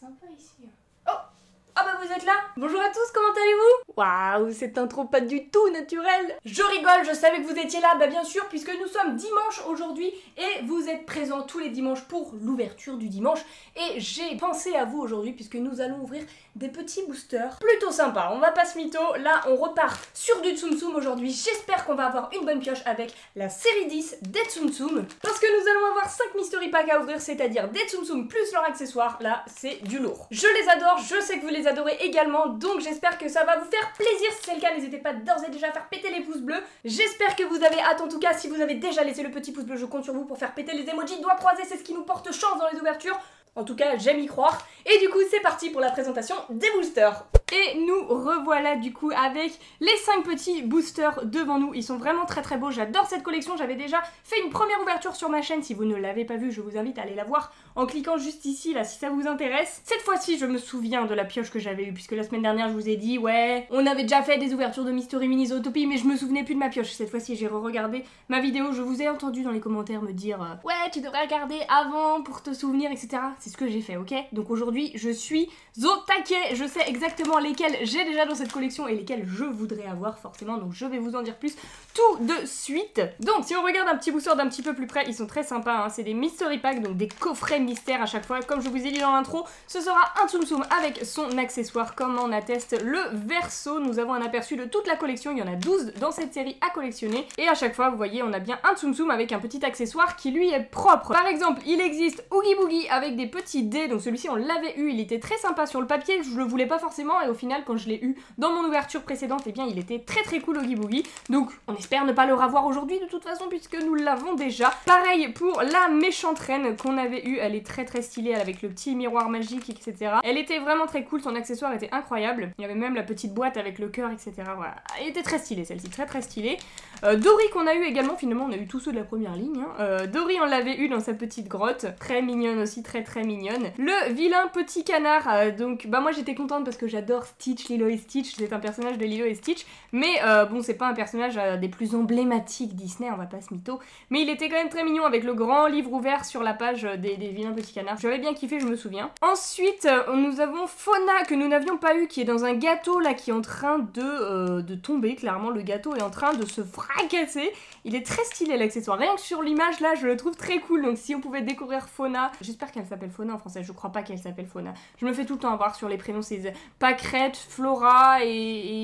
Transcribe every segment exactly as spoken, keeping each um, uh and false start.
sympa ici. Oh! Ah bah vous êtes là? Bonjour à tous, comment allez-vous? Waouh, cette intro pas du tout naturelle. Je rigole, je savais que vous étiez là, bah bien sûr, puisque nous sommes dimanche aujourd'hui et vous êtes présents tous les dimanches pour l'ouverture du dimanche. Et j'ai pensé à vous aujourd'hui puisque nous allons ouvrir des petits boosters plutôt sympas. On va pas se mytho, là on repart sur du Tsum Tsum aujourd'hui. J'espère qu'on va avoir une bonne pioche avec la série dix des Tsum Tsum. Parce que nous allons avoir cinq mystery packs à ouvrir, c'est-à-dire des Tsum Tsum plus leurs accessoires. Là, c'est du lourd. Je les adore, je sais que vous les adorez également, donc j'espère que ça va vous faire plaisir. Si c'est le cas, n'hésitez pas d'ores et déjà à faire péter les pouces bleus. J'espère que vous avez hâte, en tout cas, si vous avez déjà laissé le petit pouce bleu, je compte sur vous pour faire péter les emojis doigts croisés, c'est ce qui nous porte chance dans les ouvertures. En tout cas, j'aime y croire. Et du coup, c'est parti pour la présentation des boosters. Et nous revoilà du coup avec les cinq petits boosters devant nous. Ils sont vraiment très très beaux. J'adore cette collection. J'avais déjà fait une première ouverture sur ma chaîne. Si vous ne l'avez pas vue, je vous invite à aller la voir en cliquant juste ici, là, si ça vous intéresse. Cette fois-ci, je me souviens de la pioche que j'avais eue, puisque la semaine dernière, je vous ai dit, ouais, on avait déjà fait des ouvertures de Mystery Mini Zootopie, mais je me souvenais plus de ma pioche. Cette fois-ci, j'ai re-regardé ma vidéo. Je vous ai entendu dans les commentaires me dire, euh, ouais, tu devrais regarder avant pour te souvenir, et cetera. C'est ce que j'ai fait, ok? Donc aujourd'hui, je suis au taquet. Je sais exactement lesquels j'ai déjà dans cette collection et lesquels je voudrais avoir forcément, donc je vais vous en dire plus tout de suite. Donc si on regarde un petit booster d'un petit peu plus près, ils sont très sympas, hein. C'est des mystery packs, donc des coffrets mystères à chaque fois. Comme je vous ai dit dans l'intro, ce sera un Tsum Tsum avec son accessoire, comme en atteste le verso. Nous avons un aperçu de toute la collection, il y en a douze dans cette série à collectionner, et à chaque fois vous voyez on a bien un Tsum Tsum avec un petit accessoire qui lui est propre. Par exemple, il existe Oogie Boogie avec des petits dés, donc celui-ci on l'avait eu, il était très sympa sur le papier, je le voulais pas forcément, et au final quand je l'ai eu dans mon ouverture précédente, et eh bien il était très très cool Oogie Boogie. Donc on espère ne pas le revoir aujourd'hui de toute façon puisque nous l'avons déjà. Pareil pour la méchante reine qu'on avait eue, elle est très très stylée avec le petit miroir magique, et cetera. Elle était vraiment très cool, son accessoire était incroyable. Il y avait même la petite boîte avec le cœur, et cetera. Voilà, elle était très stylée celle-ci, très très stylée. Euh, Dory qu'on a eu également, finalement on a eu tous ceux de la première ligne. Hein. Euh, Dory on l'avait eu dans sa petite grotte, très mignonne aussi, très très mignonne. Le vilain petit canard, euh, donc bah moi j'étais contente parce que j'adore Stitch, Lilo et Stitch, c'est un personnage de Lilo et Stitch, mais euh, bon c'est pas un personnage euh, des plus emblématiques Disney, on va pas se mytho, mais il était quand même très mignon avec le grand livre ouvert sur la page euh, des, des vilains petits canards. J'avais bien kiffé, je me souviens. Ensuite euh, nous avons Fauna que nous n'avions pas eu, qui est dans un gâteau là qui est en train de, euh, de tomber, clairement le gâteau est en train de se fracasser. Il est très stylé l'accessoire, rien que sur l'image là je le trouve très cool, donc si on pouvait découvrir Fauna, j'espère qu'elle s'appelle Fauna en français, je crois pas qu'elle s'appelle Fauna. Je me fais tout le temps avoir sur les prénoms, c'est Pâquerette, Flora et,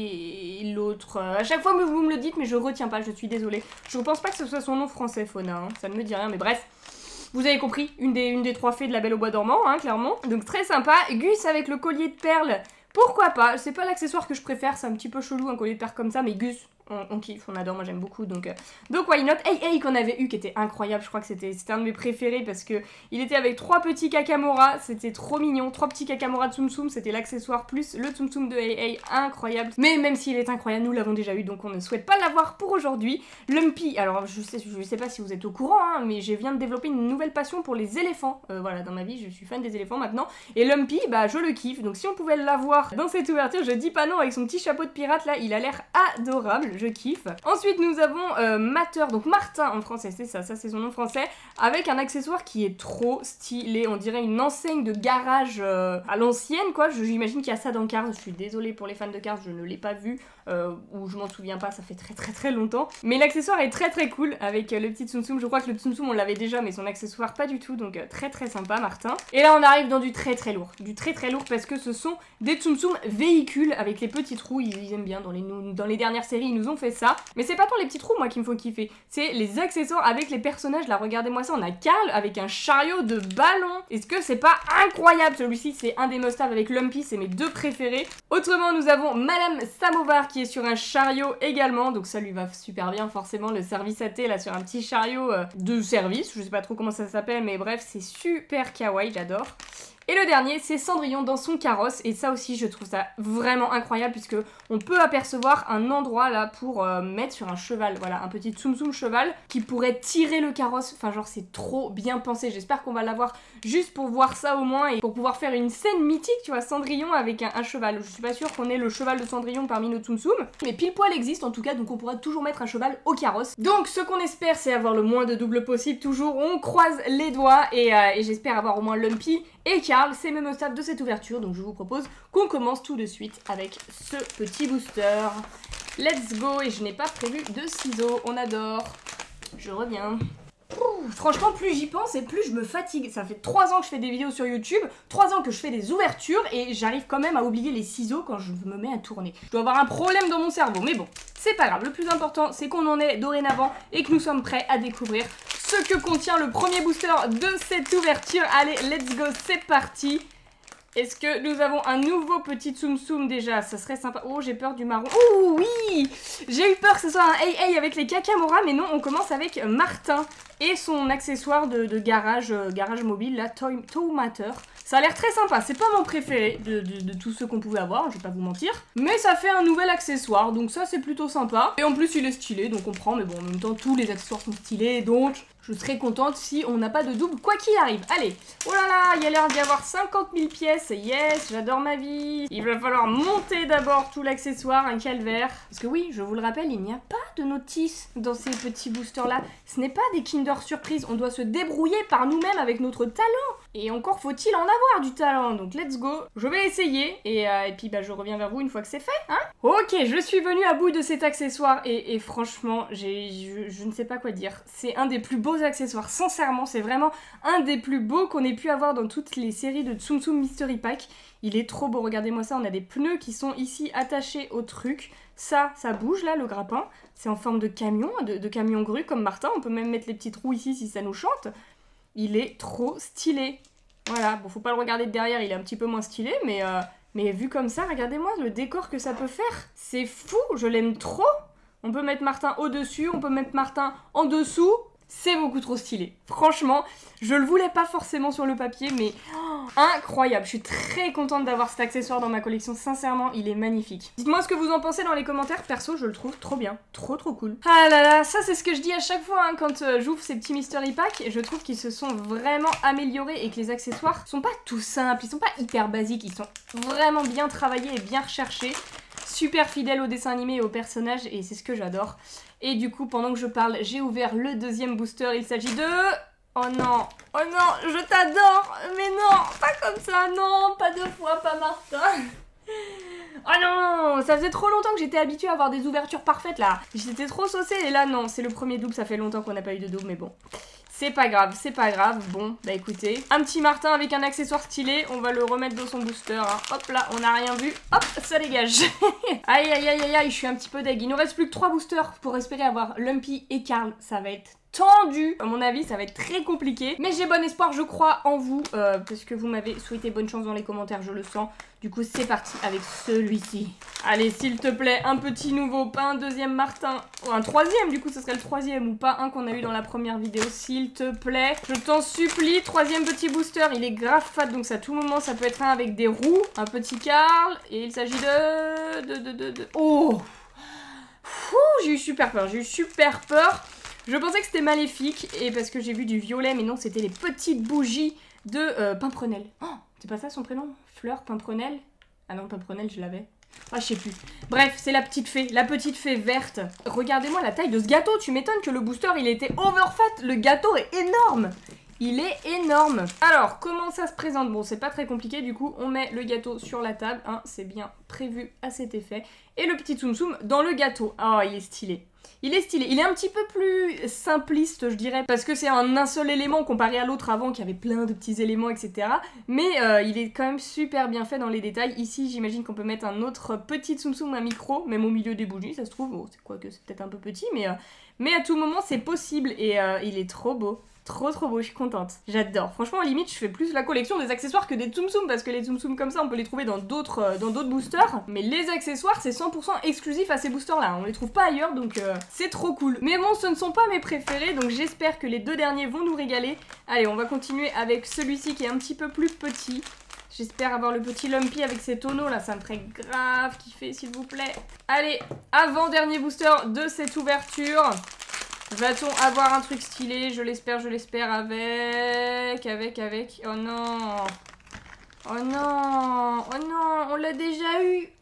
et, et l'autre. À chaque fois vous me le dites mais je retiens pas, je suis désolée. Je pense pas que ce soit son nom français Fauna, hein. Ça ne me dit rien mais bref. Vous avez compris, une des, une des trois fées de la Belle au Bois dormant, hein, clairement. Donc très sympa. Gus avec le collier de perles, pourquoi pas? C'est pas l'accessoire que je préfère, c'est un petit peu chelou un collier de perles comme ça, mais Gus, on, on kiffe, on adore, moi j'aime beaucoup, donc euh, donc why not. Hey Hey qu'on avait eu qui était incroyable, je crois que c'était un de mes préférés parce que il était avec trois petits Kakamora, c'était trop mignon, trois petits Kakamora Tsum Tsum, c'était l'accessoire plus le Tsum Tsum de Hey Hey, incroyable. Mais même s'il est incroyable, nous l'avons déjà eu, donc on ne souhaite pas l'avoir pour aujourd'hui. Lumpy, alors je sais, je sais pas si vous êtes au courant, hein, mais je viens de développer une nouvelle passion pour les éléphants, euh, voilà, dans ma vie, je suis fan des éléphants maintenant, et Lumpy, bah je le kiffe, donc si on pouvait l'avoir dans cette ouverture, je dis pas non, avec son petit chapeau de pirate là, il a l'air adorable, je kiffe. Ensuite nous avons euh, Mater, donc Martin en français, c'est ça, ça c'est son nom français, avec un accessoire qui est trop stylé, on dirait une enseigne de garage euh, à l'ancienne quoi, j'imagine qu'il y a ça dans Cars, je suis désolée pour les fans de Cars, je ne l'ai pas vu, euh, ou je m'en souviens pas, ça fait très très très longtemps, mais l'accessoire est très très cool, avec euh, le petit Tsum Tsum, je crois que le Tsum Tsum on l'avait déjà, mais son accessoire pas du tout, donc euh, très très sympa Martin. Et là on arrive dans du très très lourd, du très très lourd parce que ce sont des Tsum Tsum véhicules avec les petits trous, ils, ils aiment bien, dans les, dans les dernières séries ils nous ont fait ça. Mais c'est pas tant les petits trous moi qui me font kiffer, c'est les accessoires avec les personnages. Là regardez-moi ça, on a Carl avec un chariot de ballon. Est-ce que c'est pas incroyable? Celui-ci c'est un des must-have avec Lumpy, c'est mes deux préférés. Autrement nous avons Madame Samovar qui est sur un chariot également, donc ça lui va super bien forcément, le service à thé là sur un petit chariot euh, de service, je sais pas trop comment ça s'appelle mais bref c'est super kawaii, j'adore. Et le dernier, c'est Cendrillon dans son carrosse, et ça aussi je trouve ça vraiment incroyable puisque on peut apercevoir un endroit là pour euh, mettre sur un cheval, voilà, un petit Tsum Tsum cheval qui pourrait tirer le carrosse, enfin genre c'est trop bien pensé, j'espère qu'on va l'avoir juste pour voir ça au moins et pour pouvoir faire une scène mythique, tu vois, Cendrillon avec un, un cheval. Je suis pas sûre qu'on ait le cheval de Cendrillon parmi nos Tsum Tsum, mais pile poil existe en tout cas, donc on pourra toujours mettre un cheval au carrosse. Donc ce qu'on espère c'est avoir le moins de double possible, toujours on croise les doigts, et, euh, et j'espère avoir au moins Lumpy et Carl. Carl, c'est même au stade de cette ouverture, donc je vous propose qu'on commence tout de suite avec ce petit booster. Let's go, et je n'ai pas prévu de ciseaux, on adore. Je reviens. Ouh, franchement, plus j'y pense et plus je me fatigue. Ça fait trois ans que je fais des vidéos sur YouTube, trois ans que je fais des ouvertures et j'arrive quand même à oublier les ciseaux quand je me mets à tourner. Je dois avoir un problème dans mon cerveau, mais bon, c'est pas grave. Le plus important, c'est qu'on en est dorénavant et que nous sommes prêts à découvrir ce que contient le premier booster de cette ouverture. Allez, let's go, c'est parti. Est-ce que nous avons un nouveau petit Tsum Tsum déjà? Ça serait sympa. Oh, j'ai peur du marron. Oh oui, j'ai eu peur que ce soit un Hey Hey avec les Kakamora, mais non, on commence avec Martin et son accessoire de, de garage, euh, garage mobile, la Toy, Towmater. Ça a l'air très sympa, c'est pas mon préféré de, de, de tous ceux qu'on pouvait avoir, je vais pas vous mentir. Mais ça fait un nouvel accessoire, donc ça c'est plutôt sympa. Et en plus il est stylé, donc on prend, mais bon en même temps tous les accessoires sont stylés, donc je serais contente si on n'a pas de double, quoi qu'il arrive. Allez, oh là là, il y a l'air d'y avoir cinquante mille pièces, yes, j'adore ma vie. Il va falloir monter d'abord tout l'accessoire, un calvaire. Parce que oui, je vous le rappelle, il n'y a pas de notice dans ces petits boosters là. Ce n'est pas des Kinder Surprise, on doit se débrouiller par nous-mêmes avec notre talent. Et encore faut-il en avoir du talent, donc let's go. Je vais essayer, et, euh, et puis bah, je reviens vers vous une fois que c'est fait, hein. Ok, je suis venue à bout de cet accessoire, et, et franchement, j'ai, je, je ne sais pas quoi dire. C'est un des plus beaux accessoires, sincèrement, c'est vraiment un des plus beaux qu'on ait pu avoir dans toutes les séries de Tsum Tsum Mystery Pack. Il est trop beau, regardez-moi ça, on a des pneus qui sont ici attachés au truc. Ça, ça bouge là, le grappin. C'est en forme de camion, de, de camion grue comme Martin. On peut même mettre les petites roues ici si ça nous chante. Il est trop stylé. Voilà, bon, faut pas le regarder de derrière, il est un petit peu moins stylé, mais, euh, mais vu comme ça, regardez-moi le décor que ça peut faire. C'est fou, je l'aime trop. On peut mettre Martin au-dessus, on peut mettre Martin en dessous. C'est beaucoup trop stylé. Franchement, je le voulais pas forcément sur le papier, mais oh, incroyable. Je suis très contente d'avoir cet accessoire dans ma collection. Sincèrement, il est magnifique. Dites-moi ce que vous en pensez dans les commentaires. Perso, je le trouve trop bien. Trop trop cool. Ah là là, ça c'est ce que je dis à chaque fois hein, quand euh, j'ouvre ces petits mystery packs. Je trouve qu'ils se sont vraiment améliorés et que les accessoires sont pas tout simples. Ils sont pas hyper basiques. Ils sont vraiment bien travaillés et bien recherchés. Super fidèles au dessin animé et aux personnages. Et c'est ce que j'adore. Et du coup, pendant que je parle, j'ai ouvert le deuxième booster. Il s'agit de... Oh non, oh non, je t'adore. Mais non, pas comme ça, non, pas deux fois, pas Martin. Oh non, ça faisait trop longtemps que j'étais habituée à avoir des ouvertures parfaites là. J'étais trop saucée et là non, c'est le premier double, ça fait longtemps qu'on n'a pas eu de double, mais bon. C'est pas grave, c'est pas grave. Bon, bah écoutez, un petit Martin avec un accessoire stylé, on va le remettre dans son booster. Hein. Hop là, on n'a rien vu. Hop, ça dégage. Aïe, aïe, aïe, aïe, aïe, je suis un petit peu deg. Il nous reste plus que trois boosters pour espérer avoir Lumpy et Carl. Ça va être tendu. À mon avis, ça va être très compliqué. Mais j'ai bon espoir, je crois en vous. Euh, parce que vous m'avez souhaité bonne chance dans les commentaires, je le sens. Du coup, c'est parti avec celui-ci. Allez, s'il te plaît, un petit nouveau, pas un deuxième Martin. Ou un troisième, du coup, ce serait le troisième. Ou pas un qu'on a eu dans la première vidéo, s'il te plaît. Je t'en supplie, troisième petit booster. Il est grave fat, donc à tout moment, ça peut être un avec des roues. Un petit Carl. Et il s'agit de... de... de... de... de... Oh, j'ai eu super peur, j'ai eu super peur. Je pensais que c'était maléfique, et parce que j'ai vu du violet, mais non, c'était les petites bougies de euh, Pimprenel. Oh, c'est pas ça son prénom? Fleur Pimprenel? Ah non, Pimprenel, je l'avais. Ah, je sais plus. Bref, c'est la petite fée, la petite fée verte. Regardez-moi la taille de ce gâteau, tu m'étonnes que le booster, il était overfat. Le gâteau est énorme. Il est énorme. Alors, comment ça se présente? Bon, c'est pas très compliqué, du coup, on met le gâteau sur la table, hein, c'est bien prévu à cet effet. Et le petit Tsum Tsum dans le gâteau. Oh, il est stylé. Il est stylé. Il est un petit peu plus simpliste, je dirais, parce que c'est un, un seul élément comparé à l'autre avant, qui avait plein de petits éléments, et cetera. Mais euh, il est quand même super bien fait dans les détails. Ici, j'imagine qu'on peut mettre un autre petit Tsum Tsum, un micro, même au milieu des bougies, ça se trouve. Bon, c'est quoi que c'est peut-être un peu petit, mais, euh, mais à tout moment, c'est possible. Et euh, il est trop beau. Trop trop beau, je suis contente. J'adore. Franchement, à limite, je fais plus la collection des accessoires que des Tsum Tsum, parce que les Tsum Tsum comme ça, on peut les trouver dans d'autres euh, dans d'autres boosters. Mais les accessoires, c'est cent pour cent exclusif à ces boosters-là. On les trouve pas ailleurs, donc euh, c'est trop cool. Mais bon, ce ne sont pas mes préférés, donc j'espère que les deux derniers vont nous régaler. Allez, on va continuer avec celui-ci qui est un petit peu plus petit. J'espère avoir le petit Lumpy avec ses tonneaux là, ça me ferait grave kiffer, s'il vous plaît. Allez, avant-dernier booster de cette ouverture. Va-t-on avoir un truc stylé? Je l'espère, je l'espère, avec... Avec, avec... Oh non. Oh non. Oh non, on l'a déjà eu.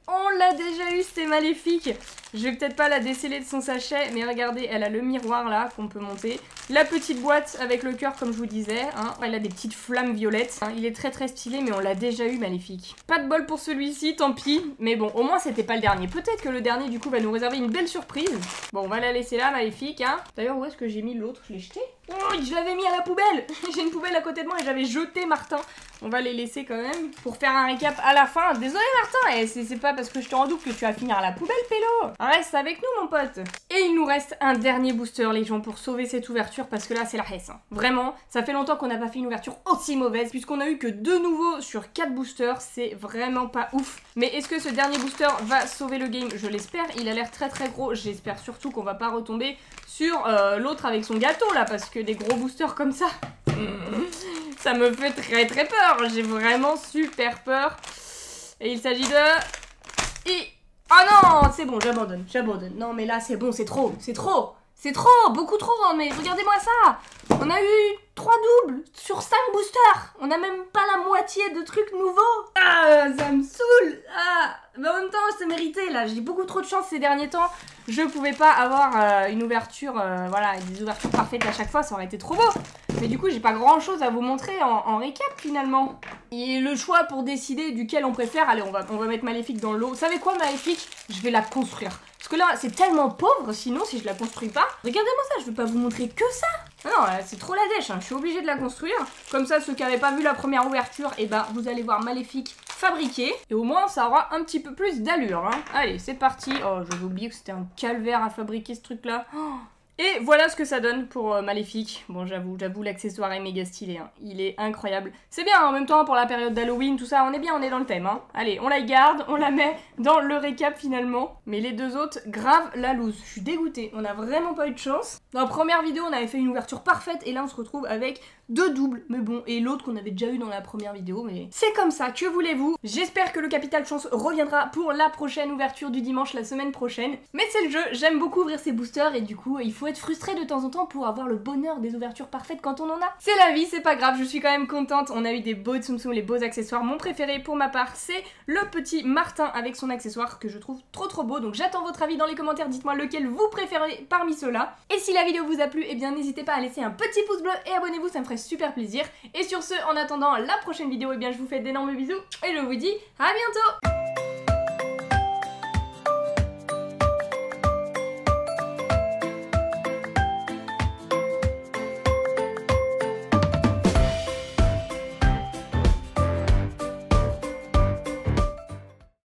On l'a déjà eu, c'est Maléfique. Je vais peut-être pas la déceler de son sachet, mais regardez, elle a le miroir là qu'on peut monter. La petite boîte avec le cœur comme je vous disais, hein. Elle a des petites flammes violettes. Hein. Il est très très stylé, mais on l'a déjà eu, Maléfique. Pas de bol pour celui-ci, tant pis. Mais bon, au moins c'était pas le dernier. Peut-être que le dernier du coup va nous réserver une belle surprise. Bon, on va la laisser là, Maléfique. Hein. D'ailleurs, où est-ce que j'ai mis l'autre? Je l'ai jeté? Oh, je l'avais mis à la poubelle. J'ai une poubelle à côté de moi et j'avais jeté Martin. On va les laisser quand même pour faire un récap à la fin. Désolé Martin, et c'est pas parce que je te rends double que tu vas finir à la poubelle, Pélo. Reste avec nous mon pote. Et il nous reste un dernier booster les gens pour sauver cette ouverture parce que là c'est la hesse. Hein. Vraiment, ça fait longtemps qu'on n'a pas fait une ouverture aussi mauvaise puisqu'on a eu que deux nouveaux sur quatre boosters. C'est vraiment pas ouf. Mais est-ce que ce dernier booster va sauver le game? Je l'espère. Il a l'air très très gros. J'espère surtout qu'on va pas retomber sur euh, l'autre avec son gâteau là parce que des gros boosters comme ça... Ça me fait très très peur. J'ai vraiment super peur. Et il s'agit de... Et... Oh non, c'est bon, j'abandonne, j'abandonne. Non mais là c'est bon, c'est trop, c'est trop. C'est trop, beaucoup trop, hein, mais regardez-moi ça. On a eu trois doubles sur cinq boosters. On a même pas la moitié de trucs nouveaux. Ah, ça me saoule. Ah, mais en même temps, c'est mérité, là. J'ai beaucoup trop de chance ces derniers temps. Je pouvais pas avoir euh, une ouverture, euh, voilà, des ouvertures parfaites à chaque fois, ça aurait été trop beau. Mais du coup, j'ai pas grand chose à vous montrer en, en récap, finalement. Et le choix pour décider duquel on préfère, allez, on va, on va mettre Maléfique dans l'eau. Vous savez quoi, Maléfique? Je vais la construire. Parce que là, c'est tellement pauvre, sinon, si je la construis pas. Regardez-moi ça, je vais pas vous montrer que ça. Ah non, c'est trop la dèche, hein. Je suis obligée de la construire. Comme ça, ceux qui n'avaient pas vu la première ouverture, et eh ben, vous allez voir Maléfique fabriquer. Et au moins, ça aura un petit peu plus d'allure. Hein. Allez, c'est parti. Oh, j'avais oublié que c'était un calvaire à fabriquer ce truc-là. Oh. Et voilà ce que ça donne pour euh, Maléfique. Bon, j'avoue, j'avoue, l'accessoire est méga stylé. Hein. Il est incroyable. C'est bien, en même temps, pour la période d'Halloween, tout ça, on est bien, on est dans le thème. Hein. Allez, on la garde, on la met dans le récap finalement. Mais les deux autres, grave la loose. Je suis dégoûtée, on a vraiment pas eu de chance. Dans la première vidéo, on avait fait une ouverture parfaite, et là, on se retrouve avec deux doubles. Mais bon, et l'autre qu'on avait déjà eu dans la première vidéo, mais c'est comme ça, que voulez-vous? J'espère que le capital chance reviendra pour la prochaine ouverture du dimanche, la semaine prochaine. Mais c'est le jeu, j'aime beaucoup ouvrir ces boosters, et du coup, il faut être frustré de temps en temps pour avoir le bonheur des ouvertures parfaites quand on en a. C'est la vie, c'est pas grave, je suis quand même contente. On a eu des beaux Tsum Tsum, les beaux accessoires. Mon préféré pour ma part, c'est le petit Martin avec son accessoire que je trouve trop trop beau. Donc j'attends votre avis dans les commentaires, dites-moi lequel vous préférez parmi ceux-là. Et si la vidéo vous a plu, eh bien n'hésitez pas à laisser un petit pouce bleu et abonnez-vous, ça me ferait super plaisir. Et sur ce, en attendant la prochaine vidéo, eh bien je vous fais d'énormes bisous et je vous dis à bientôt.